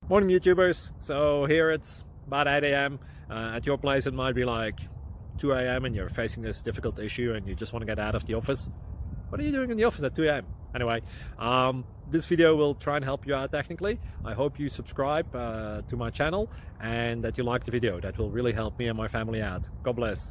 Morning YouTubers. So here it's about 8 a.m. At your place it might be like 2 a.m. and you're facing this difficult issue and you just want to get out of the office. What are you doing in the office at 2 a.m.? Anyway, this video will try and help you out technically. I hope you subscribe to my channel and that you like the video. That will really help me and my family out. God bless.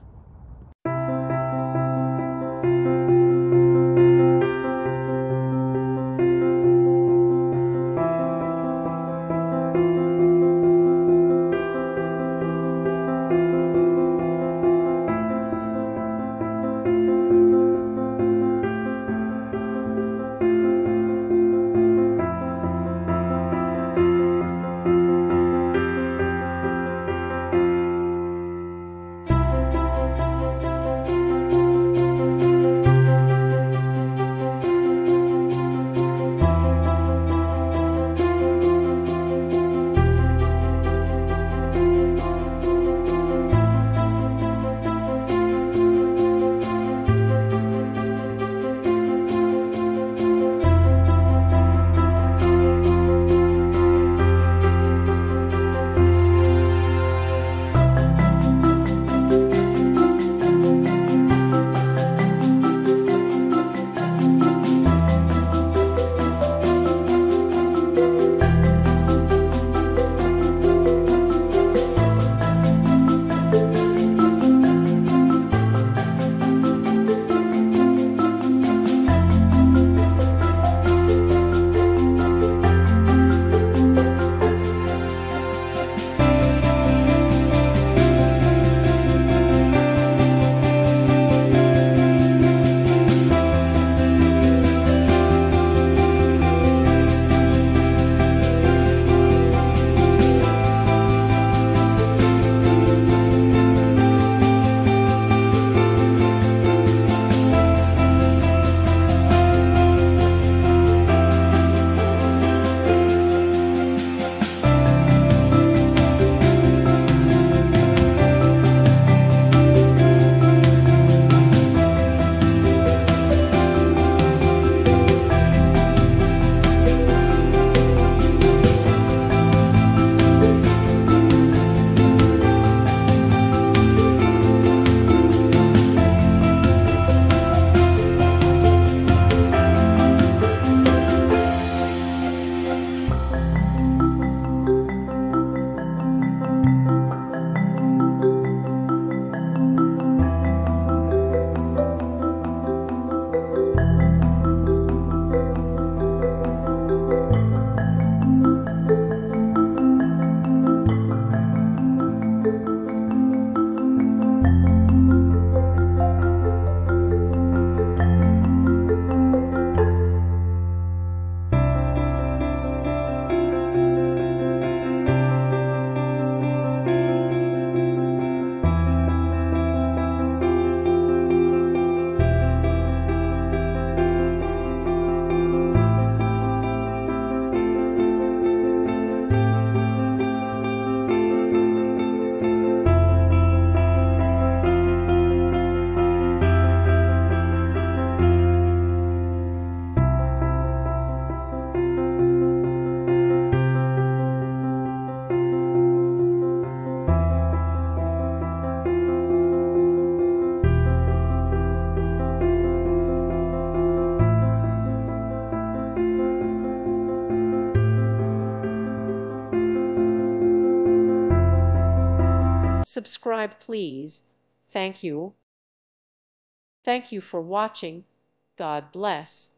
Subscribe, please. Thank you. Thank you for watching. God bless.